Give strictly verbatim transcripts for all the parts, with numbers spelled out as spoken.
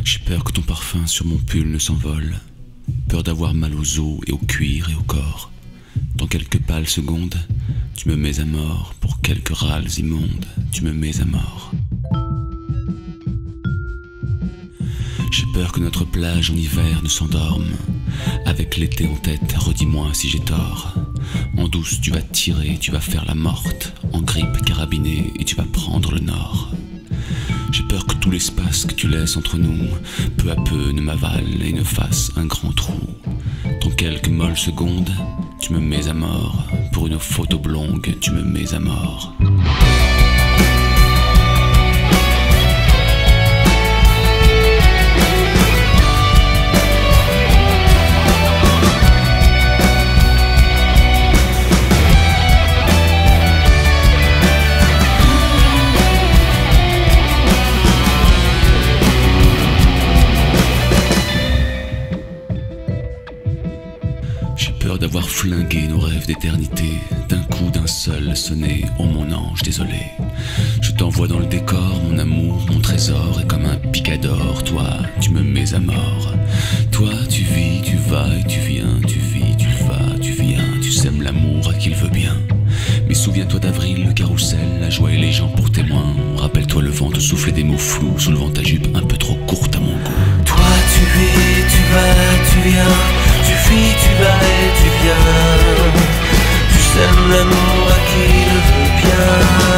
J'ai peur que ton parfum sur mon pull ne s'envole, peur d'avoir mal aux os et au cuir et au corps. Dans quelques pâles secondes, tu me mets à mort, pour quelques râles immondes, tu me mets à mort. J'ai peur que notre plage en hiver ne s'endorme, avec l'été en tête, redis-moi si j'ai tort. En douce tu vas tirer, tu vas faire la morte, en grippe carabinée et tu vas prendre le nord. J'ai peur que tout l'espace que tu laisses entre nous, peu à peu ne m'avale et ne fasse un grand trou. Dans quelques molles secondes, tu me mets à mort, pour une faute oblongue, tu me mets à mort. J'ai peur d'avoir flingué nos rêves d'éternité, d'un coup d'un seul sonné, oh mon ange désolé. Je t'envoie dans le décor, mon amour, mon trésor, et comme un picador, toi, tu me mets à mort. Toi, tu vis, tu vas et tu viens, tu vis, tu vas, tu viens, tu sèmes l'amour à qui le veut bien. Mais souviens-toi d'avril, le carrousel, la joie et les gens pour témoins. Rappelle-toi le vent te souffler des mots flous, soulevant ta jupe un peu trop courte à mon goût. Toi, tu vis, tu vas, tu viens, tu vis, tu vas et tu viens. Tu sèmes l'amour à qui le veut bien.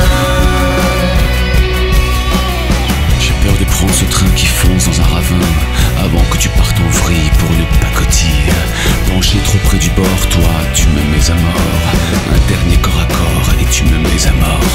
J'ai peur de prendre ce train qui fonce dans un ravin, avant que tu partes en vrille pour une pacotille. Penché trop près du bord, toi, tu me mets à mort. Un dernier corps à corps et tu me mets à mort.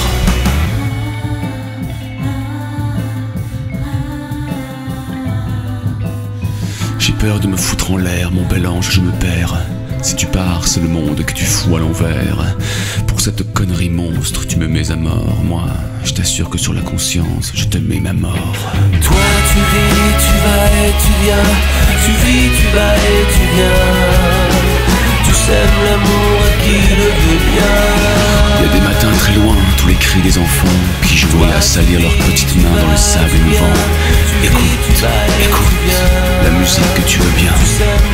J'ai peur de me foutre en l'air, mon bel ange, je me perds. Si tu pars, c'est le monde que tu fous à l'envers. Pour cette connerie monstre, tu me mets à mort. Moi, je t'assure que sur la conscience, je te mets ma mort. Toi, tu vis, tu vas et tu viens. Tu vis, tu vas et tu viens. Tu sèmes l'amour à qui le veut bien. Il y a des matins très loin, tous les cris des enfants qui jouaient à salir leurs petites mains dans le sable émouvant. Écoute, écoute, la musique que tu veux bien.